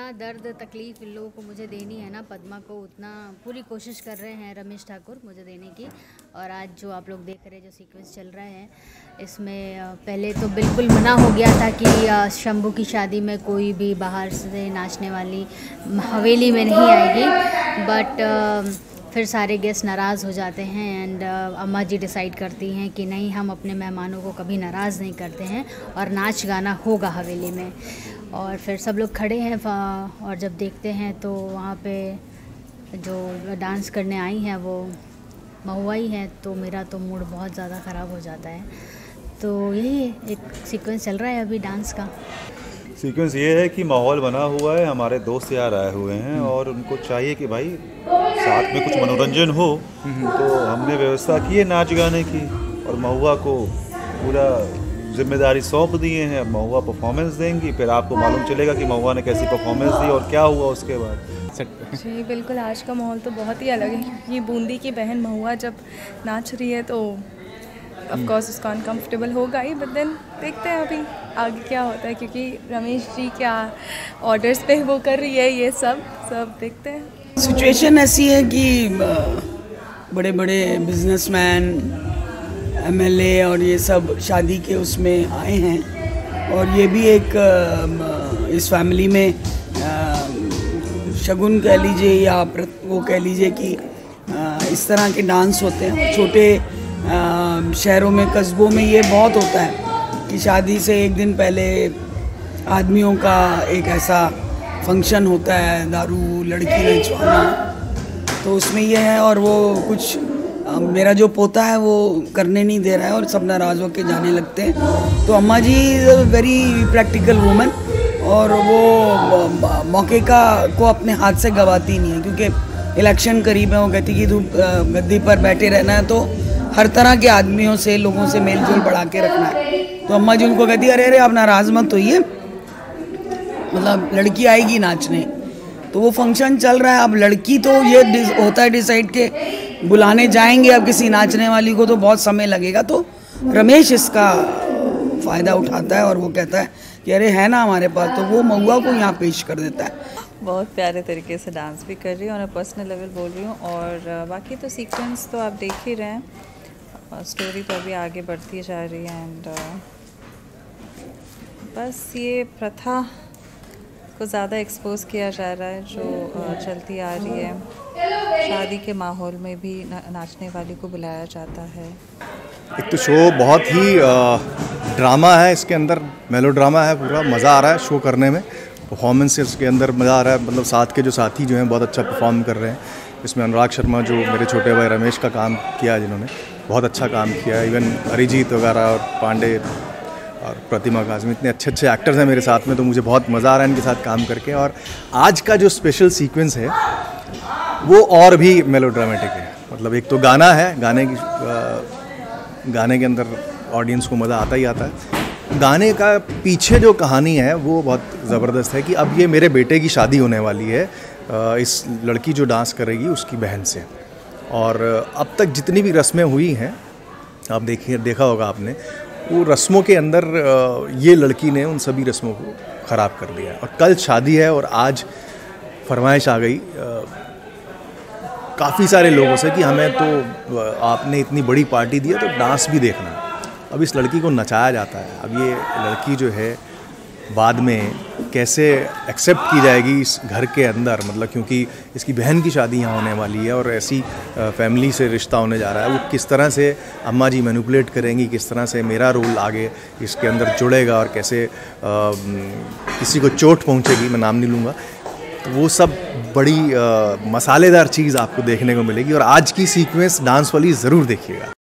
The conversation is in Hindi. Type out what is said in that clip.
दर्द तकलीफ़ इन लोगों को मुझे देनी है ना, पद्मा को, उतना पूरी कोशिश कर रहे हैं रमेश ठाकुर मुझे देने की। और आज जो आप लोग देख रहे हैं, जो सीक्वेंस चल रहा है, इसमें पहले तो बिल्कुल मना हो गया था कि शंभू की शादी में कोई भी बाहर से नाचने वाली हवेली में नहीं आएगी, बट फिर सारे गेस्ट नाराज़ हो जाते हैं एंड अम्मा जी डिसाइड करती हैं कि नहीं, हम अपने मेहमानों को कभी नाराज़ नहीं करते हैं और नाच गाना होगा हवेली में। और फिर सब लोग खड़े हैं और जब देखते हैं तो वहाँ पे जो डांस करने आई हैं वो महुआ ही है, तो मेरा तो मूड बहुत ज़्यादा ख़राब हो जाता है। तो यही एक सीक्वेंस चल रहा है अभी डांस का। सीक्वेंस ये है कि माहौल बना हुआ है, हमारे दोस्त यार आए हुए हैं और उनको चाहिए कि भाई साथ में कुछ मनोरंजन हो, तो हमने व्यवस्था की है नाच गाने की और महुआ को पूरा जिम्मेदारी सौंप दिए हैं। अब महुआ परफॉर्मेंस देंगी, फिर आपको मालूम चलेगा कि महुआ ने कैसी परफॉर्मेंस दी और क्या हुआ उसके बाद। जी बिल्कुल, आज का माहौल तो बहुत ही अलग है क्योंकि बूंदी की बहन महुआ जब नाच रही है तो ऑफ कोर्स उसका अनकंफर्टेबल होगा ही, बट देन देखते हैं अभी आगे क्या होता है, क्योंकि रमेश जी क्या ऑर्डर्स पे वो कर रही है, ये सब देखते हैं। सिचुएशन ऐसी है कि बड़े बड़े बिजनेसमैन, एमएलए और ये सब शादी के उसमें आए हैं और ये भी एक इस फैमिली में शगुन कह लीजिए या वो कह लीजिए कि इस तरह के डांस होते हैं। छोटे शहरों में, कस्बों में ये बहुत होता है कि शादी से एक दिन पहले आदमियों का एक ऐसा फंक्शन होता है, दारू लड़की नचवाना, तो उसमें ये है। और वो कुछ मेरा जो पोता है वो करने नहीं दे रहा है और सब नाराज़ होकर जाने लगते हैं। तो Amma ji is a very practical woman और वो मौके को अपने हाथ से गवाती नहीं है, क्योंकि इलेक्शन करीब है। वो कहती कि तू गद्दी पर बैठे रहना है तो हर तरह के आदमियों से, लोगों से मेल जोल बढ़ा के रखना है। तो अम्मा जी उनको कहती है अरे आप नाराज़ मत होइए, मतलब लड़की आएगी नाचने। तो वो फंक्शन चल रहा है, अब लड़की तो ये होता है डिसाइड के बुलाने जाएंगे अब किसी नाचने वाली को तो बहुत समय लगेगा। तो रमेश इसका फ़ायदा उठाता है और वो कहता है कि अरे है ना हमारे पास, तो वो महुआ को यहाँ पेश कर देता है। बहुत प्यारे तरीके से डांस भी कर रही हूँ और पर्सनल लेवल बोल रही हूँ। और बाकी तो सीक्वेंस तो आप देख ही रहे हैं, स्टोरी तो अभी आगे बढ़ती जा रही है। एंड बस ये प्रथा को ज़्यादा एक्सपोज किया जा रहा है जो चलती आ रही है। शादी के माहौल में भी नाचने वाली को बुलाया जाता है। एक तो शो बहुत ही ड्रामा है, इसके अंदर मेलो ड्रामा है, पूरा मज़ा आ रहा है शो करने में। परफॉर्मेंसेस के अंदर मज़ा आ रहा है, मतलब साथ के जो साथी जो हैं बहुत अच्छा परफॉर्म कर रहे हैं। इसमें अनुराग शर्मा जो मेरे छोटे भाई रमेश का काम किया, जिन्होंने बहुत अच्छा काम किया। इवन अरिजीत वगैरह और पांडे और प्रतिमा काज़मी, इतने अच्छे अच्छे एक्टर्स हैं मेरे साथ में, तो मुझे बहुत मज़ा आ रहा है इनके साथ काम करके। और आज का जो स्पेशल सीक्वेंस है वो और भी मेलोड्रामेटिक है। मतलब एक तो गाना है, गाने के अंदर ऑडियंस को मज़ा आता ही आता है। गाने का पीछे जो कहानी है वो बहुत ज़बरदस्त है कि अब ये मेरे बेटे की शादी होने वाली है इस लड़की जो डांस करेगी उसकी बहन से। और अब तक जितनी भी रस्में हुई हैं, आप देखा होगा आपने, वो रस्मों के अंदर ये लड़की ने उन सभी रस्मों को ख़राब कर दिया है। और कल शादी है और आज फरमाइश आ गई काफ़ी सारे लोगों से कि हमें तो आपने इतनी बड़ी पार्टी दी है तो डांस भी देखना है। अब इस लड़की को नचाया जाता है। अब ये लड़की जो है बाद में कैसे एक्सेप्ट की जाएगी इस घर के अंदर, मतलब क्योंकि इसकी बहन की शादी यहाँ होने वाली है और ऐसी फैमिली से रिश्ता होने जा रहा है। वो किस तरह से अम्मा जी मैनिपुलेट करेंगी, किस तरह से मेरा रोल आगे इसके अंदर जुड़ेगा और कैसे किसी को चोट पहुँचेगी, मैं नाम नहीं लूँगा, तो वो सब बड़ी मसालेदार चीज़ आपको देखने को मिलेगी। और आज की सीक्वेंस डांस वाली ज़रूर देखिएगा।